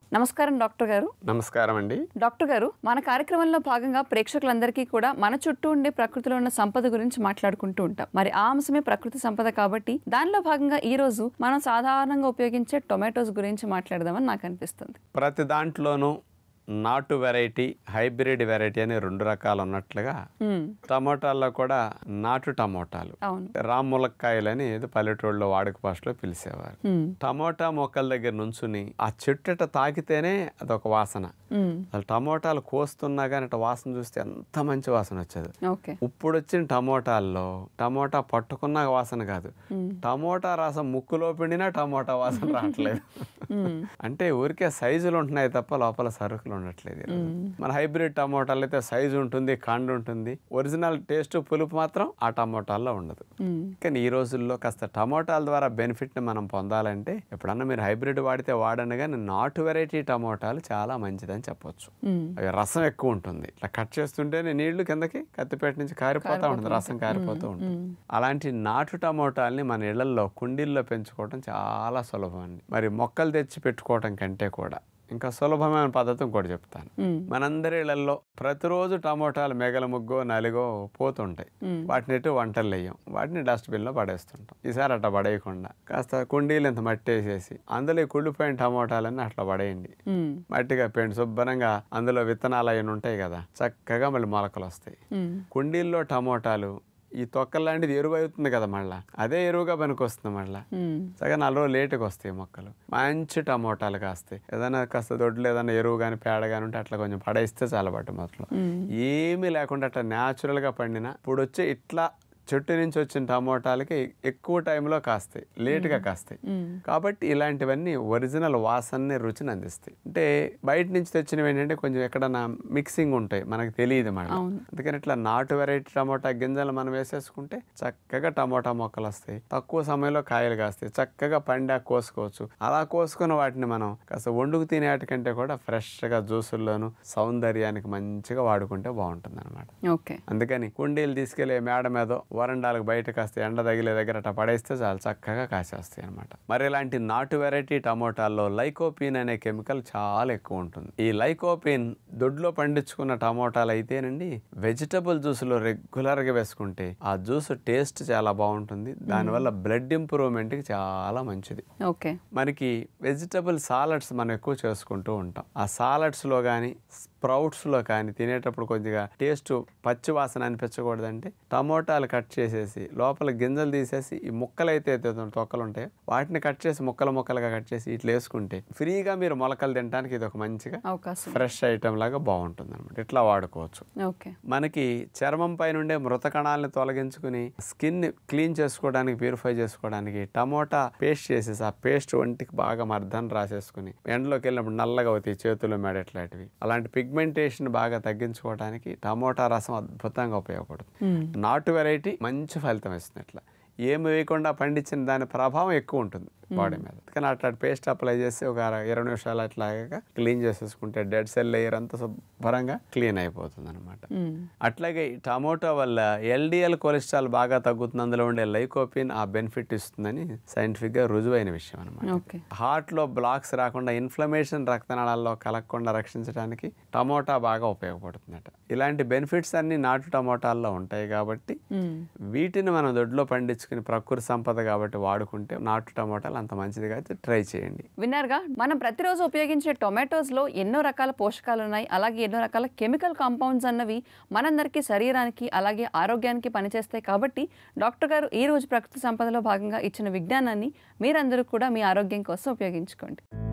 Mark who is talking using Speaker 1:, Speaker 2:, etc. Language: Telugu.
Speaker 1: నమస్కారం డాక్టర్ గారు.
Speaker 2: నమస్కారం అండి.
Speaker 1: డాక్టర్ గారు, మన కార్యక్రమంలో భాగంగా ప్రేక్షకులందరికీ కూడా మన చుట్టూ ఉండే ప్రకృతిలో ఉన్న సంపద గురించి మాట్లాడుకుంటూ ఉంటాం. మరి ఆ అంశమే ప్రకృతి సంపద కాబట్టి దానిలో భాగంగా ఈ రోజు మనం సాధారణంగా ఉపయోగించే టొమాటోస్ గురించి మాట్లాడదామని నాకు అనిపిస్తుంది.
Speaker 2: ప్రతి దాంట్లోనూ నాటు వెరైటీ, హైబ్రిడ్ వెరైటీ అని రెండు రకాలు ఉన్నట్లుగా టమోటాల్లో కూడా నాటు టమోటాలు, రాములక్కాయలు అని ఏదో పల్లెటూళ్ళలో వాడుక భాషలో పిలిచేవారు. టమోటా మొక్కల దగ్గర నుంచుని ఆ చెట్టుట తాకితేనే అదొక వాసన. అసలు టమోటాలు కోస్తున్నా కానీ వాసన చూస్తే ఎంత మంచి వాసన వచ్చేది. ఇప్పుడు వచ్చిన టమోటాల్లో టమోటా పట్టుకున్న వాసన కాదు, టమోటా రసం ముక్కులో పిండినా టమోటా వాసన రావట్లేదు. అంటే ఊరికే సైజులు ఉంటున్నాయి తప్ప లోపల సరుకులు ఉండట్లేదు. మన హైబ్రిడ్ టమోటాలు అయితే సైజు ఉంటుంది, కాండ ఉంటుంది, ఒరిజినల్ టేస్ట్ పులుపు మాత్రం ఆ టమోటాల్లో ఉండదు. కానీ ఈ రోజుల్లో కాస్త టమోటాల ద్వారా బెనిఫిట్ ని మనం పొందాలంటే ఎప్పుడన్నా మీరు హైబ్రిడ్ వాడితే వాడండి, కానీ నాటు వెరైటీ టమోటాలు చాలా మంచిదని చెప్పొచ్చు. అవి రసం ఎక్కువ ఉంటుంది, ఇట్లా కట్ చేస్తుంటేనే నీళ్లు కిందకి కత్తిపేట నుంచి కారిపోతా ఉంటుంది, రసం కారిపోతూ ఉంటుంది. అలాంటి నాటు టమోటాలని మన ఇళ్లలో కుండీల్లో పెంచుకోవడం చాలా సులభం అండి. మరి మొక్కలు తెచ్చి పెట్టుకోవటం కంటే కూడా ఇంకా సులభమైన పద్ధతి ఇంకోటి చెప్తాను. మనందరి ఇళ్లలో ప్రతిరోజు టమోటాలు మెగల ముగ్గో నలిగో పోతుంటాయి. వాటిని ఎటు వంటలు వేయం, వాటిని డస్ట్బిన్ లో పడేస్తుంటాం. ఈసారి అట్లా పడేయకుండా కాస్త కుండీలు ఇంత మట్టి వేసేసి అందులో కుళ్ళిపోయిన టమోటాలన్నీ అట్లా పడేయండి. మట్టిగా పెండి శుభ్రంగా, అందులో విత్తనాలు అయిన ఉంటాయి కదా, చక్కగా మళ్ళీ మొలకలు వస్తాయి. కుండీల్లో టమోటాలు ఈ తొక్కల లాంటిది ఎరువు అవుతుంది కదా, మళ్ళీ అదే ఎరువుగా పనికొస్తుంది. మళ్ళీ సగం 4 రోజులు లేటుగా వస్తాయి మొక్కలు, మంచి టమోటాలు కాస్తాయి. ఏదైనా కాస్త దొడ్లు ఏదైనా ఎరువు కానీ పేడ కానీ ఉంటే అట్లా కొంచెం పడేస్తే చాలా బట్టి మొదలు ఏమీ లేకుండా అట్లా న్యాచురల్గా పండిన ఇప్పుడు వచ్చే ఇట్లా చెట్టు నుంచి వచ్చిన టమోటాలకి ఎక్కువ టైంలో కాస్తాయి, లేటుగా కాస్తాయి. కాబట్టి ఇలాంటివన్నీ ఒరిజినల్ వాసనని, రుచిని అందిస్తాయి. అంటే బయట నుంచి తెచ్చినవి ఏంటంటే కొంచెం ఎక్కడన్నా మిక్సింగ్ ఉంటాయి, మనకు తెలియదు మళ్ళీ. అందుకని ఇట్లా నాటు వెరైటీ టమోటా గింజలు మనం వేసేసుకుంటే చక్కగా టమోటా మొక్కలు వస్తాయి, తక్కువ సమయంలో కాయలు కాస్తాయి, చక్కగా పండా కోసుకోవచ్చు. అలా కోసుకున్న వాటిని మనం కాస్త వండుకు తినేటికంటే కూడా ఫ్రెష్గా జ్యూసుల్లోనూ సౌందర్యానికి మంచిగా వాడుకుంటే బాగుంటుంది అనమాట. అందుకని కుండీలు తీసుకెళ్లి మేడ మీదో వరండాలకు బయట కాస్త ఎండ తగిలే దగ్గర అట్లా పడేస్తే చాలా చక్కగా కాసేస్తాయి అనమాట. మరి ఇలాంటి నాటు వెరైటీ టమోటాల్లో లైకోపీన్ అనే కెమికల్ చాలా ఎక్కువ ఉంటుంది. ఈ లైకోపీన్ దొడ్లో పండించుకున్న టమోటాలు అయితేనండి వెజిటబుల్ జ్యూస్లో రెగ్యులర్గా వేసుకుంటే ఆ జ్యూస్ టేస్ట్ చాలా బాగుంటుంది. దానివల్ల బ్లడ్ ఇంప్రూవ్మెంట్ కి చాలా మంచిది. మనకి వెజిటబుల్ సాలడ్స్ మనం ఎక్కువ చేసుకుంటూ ఉంటాం. ఆ సాలడ్స్ లో కానీ స్ప్రౌట్స్లో కానీ తినేటప్పుడు కొద్దిగా టేస్ట్ పచ్చి వాసన అనిపించకూడదంటే టమోటాలు కట్ చేసేసి లోపల గింజలు తీసేసి ఈ ముక్కలు అయితే తొక్కలు ఉంటాయో వాటిని కట్ చేసి ముక్కలుగా కట్ చేసి ఇట్లా వేసుకుంటే ఫ్రీగా మీరు మొలకలు తినడానికి ఇది ఒక మంచిగా ఫ్రెష్ ఐటమ్ లాగా బాగుంటుంది అనమాట. ఇట్లా వాడుకోవచ్చు. మనకి చర్మం పై నుండే మృత కణాలను తొలగించుకుని స్కిన్ క్లీన్ చేసుకోవడానికి, ప్యూరిఫై చేసుకోవడానికి టమోటా పేస్ట్ చేసేసి ఆ పేస్ట్ ఒంటికి బాగా మర్దన రాసేసుకుని ఎండలోకి వెళ్ళినప్పుడు నల్లగా అవుతాయి చేతులు, మెడ ఇట్లాంటివి. అలాంటి పిగ్మెంటేషన్ బాగా తగ్గించుకోవడానికి టమోటా రసం అద్భుతంగా ఉపయోగపడుతుంది. నాటు వెరైటీ మంచి ఫలితం ఇస్తుంది. ఇట్లా ఏమి వేయకుండా పండించిన దాని ప్రభావం ఎక్కువ ఉంటుంది బాడీ మీద. కానీ అట్లా పేస్ట్ అప్లై చేసి ఒక 20 నిమిషాలు అట్లాగా క్లీన్ చేసేసుకుంటే డెడ్ సెల్ లేయర్ అంతా శుభ్రంగా క్లీన్ అయిపోతుంది అనమాట. అట్లాగే టమోటా వల్ల ఎల్డిఎల్ కొలెస్ట్రాల్ బాగా తగ్గుతుంది. అందులో ఉండే లైకోపిన్ ఆ బెనిఫిట్ ఇస్తుందని సైంటిఫిక్ గా రుజువైన విషయం అనమాట. హార్ట్ లో బ్లాక్స్ రాకుండా, ఇన్ఫ్లమేషన్ రక్తనాళాల్లో కలగకుండా రక్షించడానికి టమోటా బాగా ఉపయోగపడుతుందట. ఇలాంటి బెనిఫిట్స్ అన్ని నాటు టమోటాల్లో ఉంటాయి కాబట్టి వీటిని మనం దొడ్లో పండించుకుని ప్రకృతి సంపద కాబట్టి వాడుకుంటే నాటు టమోటాలు అంత మంచిదిగా అయితే ట్రై చేయండి.
Speaker 1: విన్నారుగా, మనం ప్రతిరోజు ఉపయోగించే టొమాటోస్ లో ఎన్నో రకాల పోషకాలు ఉన్నాయి, అలాగే ఎన్నో రకాల కెమికల్ కాంపౌండ్స్ అన్నవి మనందరికీ శరీరానికి అలాగే ఆరోగ్యానికి పనిచేస్తాయి. కాబట్టి డాక్టర్ గారు ఈ రోజు ప్రకృతి సంపదలో భాగంగా ఇచ్చిన విజ్ఞానాన్ని మీరందరూ కూడా మీ ఆరోగ్యం కోసం ఉపయోగించుకోండి.